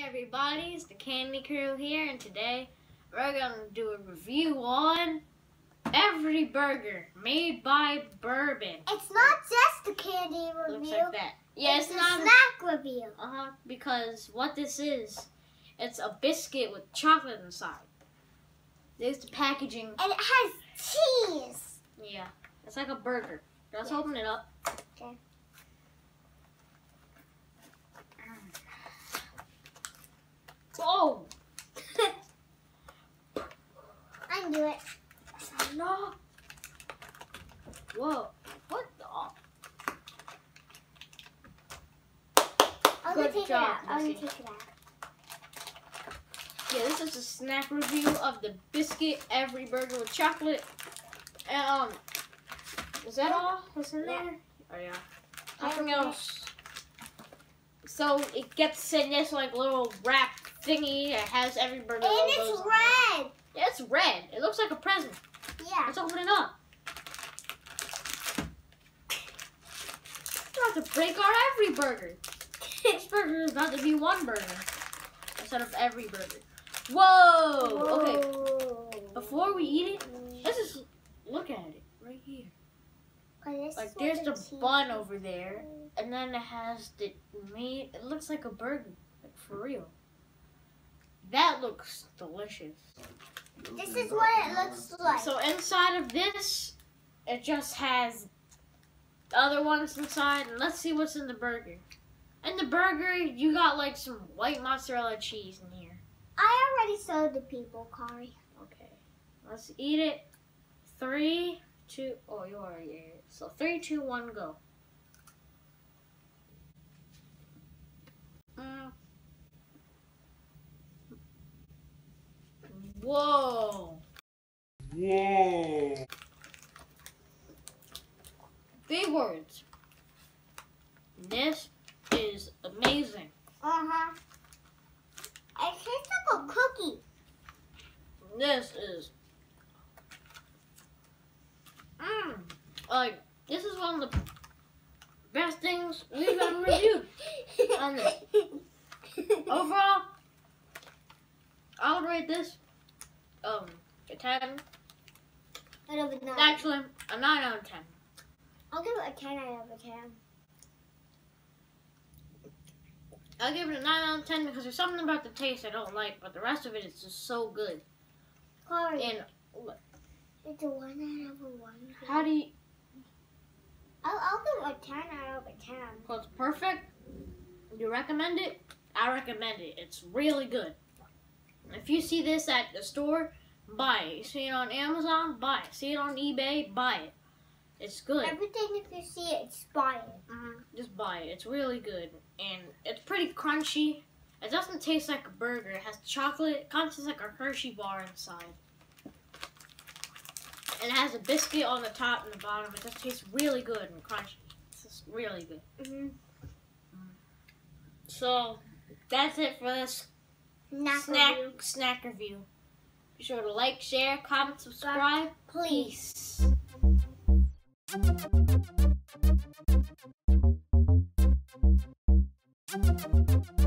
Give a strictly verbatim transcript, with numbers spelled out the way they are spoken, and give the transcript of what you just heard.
everybody, it's the Candy Crew here, and today we're going to do a review on Every Burger made by Bourbon. It's not just a candy review. Looks like that. Yeah, it's, it's, it's a not snack review. Uh-huh, because what this is, it's a biscuit with chocolate inside. There's the packaging. And it has cheese. Yeah, it's like a burger. Let's yeah. open it up. Okay. Whoa! I can do it. No. Whoa. What the? I'm Good gonna take job, it out. I'm gonna Missy. take it out. Yeah, this is a snack review of the biscuit Every Burger with chocolate. And, um, is that all that's in there? Oh yeah. Nothing else. So it gets in this like little wrap thingy that has Every Burger And logos it's on red. it. Yeah, it's red. It looks like a present. Yeah. Let's open it up. We're about to break our Every Burger. This burger is about to be one burger instead of Every Burger. Whoa! Whoa. Okay. Before we eat it, let's just look at it right here. Oh, Like there's the bun over there, and then it has the meat. It looks like a burger, like for real. That looks delicious. This is what it looks like. So inside of this, it just has the other ones inside. And let's see what's in the burger. In the burger, you got like some white mozzarella cheese in here. I already showed the people, Kari. Okay, let's eat it. Three, two, oh, you already ate it. So three, two, one, go. Mm. Whoa. Whoa. Big words. This is amazing. Uh-huh. It tastes like a cookie. This is, mmm, like, this is one of the best things we've ever reviewed. Um, overall, I would rate this, um, a ten. Out of a nine. Actually, a nine out of ten. I'll give it a ten out of a ten. I'll give it a nine out of ten because there's something about the taste I don't like, but the rest of it is just so good. Kari, And it's a one out of a one. how do you, I'll, I'll give it a ten out of a ten. well, it's perfect. You recommend it? I recommend it. It's really good. If you see this at the store, buy it. You see it on Amazon, buy it. See it on eBay, buy it. It's good. Everything, if you see it, it's buy it. Mm-hmm. Just buy it. It's really good. And it's pretty crunchy. It doesn't taste like a burger. It has chocolate. It comes with like a Hershey bar inside. And it has a biscuit on the top and the bottom. It just tastes really good and crunchy. It's just really good. Mm-hmm. So, that's it for this Snack, snack review. snack review. Be sure to like, share, comment, subscribe. Please. Peace.